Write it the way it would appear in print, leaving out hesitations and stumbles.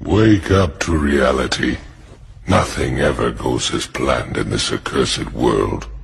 Wake up to reality. Nothing ever goes as planned in this accursed world.